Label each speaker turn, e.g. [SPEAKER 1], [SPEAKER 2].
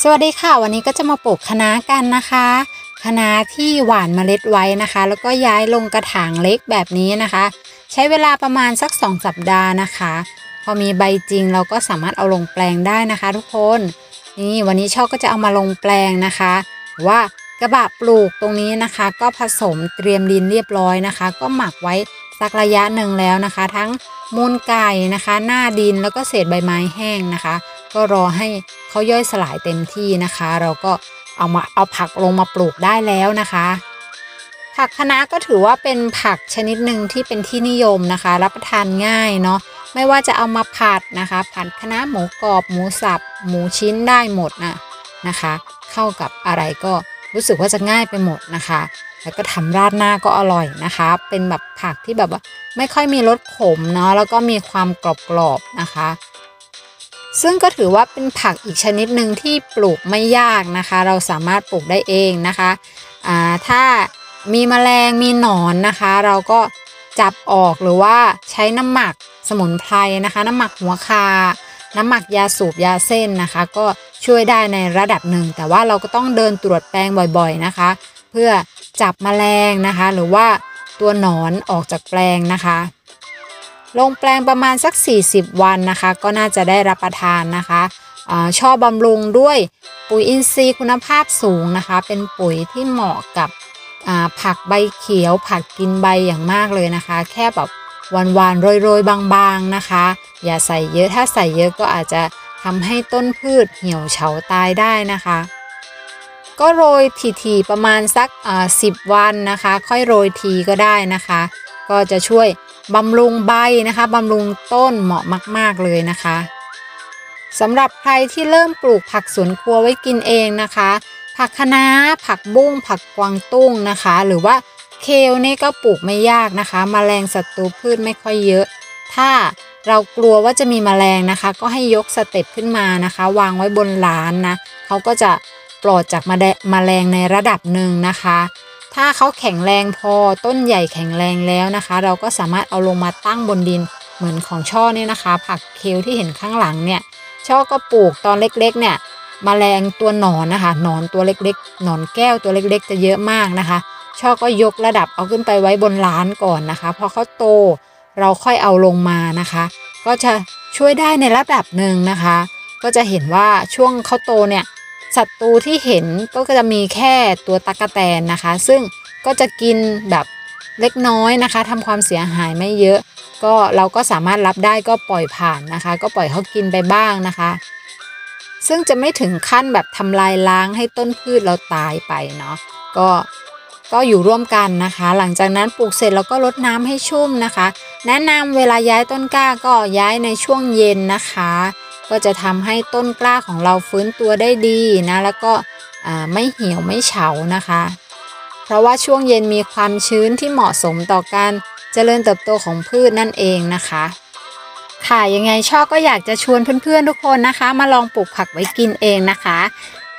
[SPEAKER 1] สวัสดีค่ะวันนี้ก็จะมาปลูกคะน้ากันนะคะคะน้าที่หว่านเมล็ดไว้นะคะแล้วก็ย้ายลงกระถางเล็กแบบนี้นะคะใช้เวลาประมาณสัก2สัปดาห์นะคะพอมีใบจริงเราก็สามารถเอาลงแปลงได้นะคะทุกคนนี่วันนี้ช่อก็จะเอามาลงแปลงนะคะว่ากระบะปลูกตรงนี้นะคะก็ผสมเตรียมดินเรียบร้อยนะคะก็หมักไว้สักระยะหนึ่งแล้วนะคะทั้งมูลไก่นะคะหน้าดินแล้วก็เศษใบไม้แห้งนะคะก็รอให้เขาย่อยสลายเต็มที่นะคะเราก็เอาผักลงมาปลูกได้แล้วนะคะผักคะน้าก็ถือว่าเป็นผักชนิดหนึ่งที่เป็นที่นิยมนะคะรับประทานง่ายเนาะไม่ว่าจะเอามาผัดนะคะผัดคะน้าหมูกรอบหมูสับหมูชิ้นได้หมดนะคะเข้ากับอะไรก็รู้สึกว่าจะง่ายไปหมดนะคะแล้วก็ทำราดหน้าก็อร่อยนะคะเป็นแบบผักที่แบบว่าไม่ค่อยมีรสขมเนาะแล้วก็มีความกรอบๆนะคะซึ่งก็ถือว่าเป็นผักอีกชนิดหนึ่งที่ปลูกไม่ยากนะคะเราสามารถปลูกได้เองนะคะถ้ามีแมลงมีหนอนนะคะเราก็จับออกหรือว่าใช้น้ำหมักสมุนไพรนะคะน้ำหมักหัวคาน้ำหมักยาสูบยาเส้นนะคะก็ช่วยได้ในระดับหนึ่งแต่ว่าเราก็ต้องเดินตรวจแปลงบ่อยๆนะคะเพื่อจับแมลงนะคะหรือว่าตัวหนอนออกจากแปลงนะคะลงแปลงประมาณสัก40วันนะคะก็น่าจะได้รับประทานนะคะช่อบำรุงด้วยปุ๋ยอินทรีย์คุณภาพสูงนะคะเป็นปุ๋ยที่เหมาะกับผักใบเขียวผักกินใบอย่างมากเลยนะคะแค่แบบหวานๆโรยๆบางๆนะคะอย่าใส่เยอะถ้าใส่เยอะก็อาจจะทำให้ต้นพืชเหี่ยวเฉาตายได้นะคะก็โรยทีๆประมาณสัก10 วันนะคะค่อยโรยทีก็ได้นะคะก็จะช่วยบำรุงใบนะคะบำรุงต้นเหมาะมากๆเลยนะคะสำหรับใครที่เริ่มปลูกผักสวนครัวไว้กินเองนะคะผักคะน้าผักบุ้งผักกวางตุ้งนะคะหรือว่าเคลนี่ก็ปลูกไม่ยากนะคะแมลงศัตรูพืชไม่ค่อยเยอะถ้าเรากลัวว่าจะมีแมลงนะคะก็ให้ยกสเต็ปขึ้นมานะคะวางไว้บนล้านนะเขาก็จะปลอดจากแมลงในระดับหนึ่งนะคะถ้าเขาแข็งแรงพอต้นใหญ่แข็งแรงแล้วนะคะเราก็สามารถเอาลงมาตั้งบนดินเหมือนของช่อนี่นะคะผักเคลที่เห็นข้างหลังเนี่ยช่อก็ปลูกตอนเล็กๆเนี่ยแมลงตัวหนอนนะคะหนอนตัวเล็กๆหนอนแก้วตัวเล็กๆจะเยอะมากนะคะช่อก็ยกระดับเอาขึ้นไปไว้บนล้านก่อนนะคะพอเขาโตเราค่อยเอาลงมานะคะก็จะช่วยได้ในระดับหนึ่งนะคะก็จะเห็นว่าช่วงเขาโตเนี่ยศัตรูที่เห็นก็จะมีแค่ตัวตั๊กแตนนะคะซึ่งก็จะกินแบบเล็กน้อยนะคะทำความเสียหายไม่เยอะก็เราก็สามารถรับได้ก็ปล่อยผ่านนะคะก็ปล่อยเขากินไปบ้างนะคะซึ่งจะไม่ถึงขั้นแบบทำลายล้างให้ต้นพืชเราตายไปเนาะก็อยู่ร่วมกันนะคะหลังจากนั้นปลูกเสร็จแล้วก็รดน้ำให้ชุ่มนะคะแนะนำเวลาย้ายต้นกล้าก็ย้ายในช่วงเย็นนะคะก็จะทำให้ต้นกล้าของเราฟื้นตัวได้ดีนะแล้วก็ไม่เหี่ยวไม่เฉานะคะเพราะว่าช่วงเย็นมีความชื้นที่เหมาะสมต่อการเจริญเติบโตของพืชนั่นเองนะคะค่ะยังไงช่อก็อยากจะชวนเพื่อนๆทุกคนนะคะมาลองปลูกผักไว้กินเองนะคะ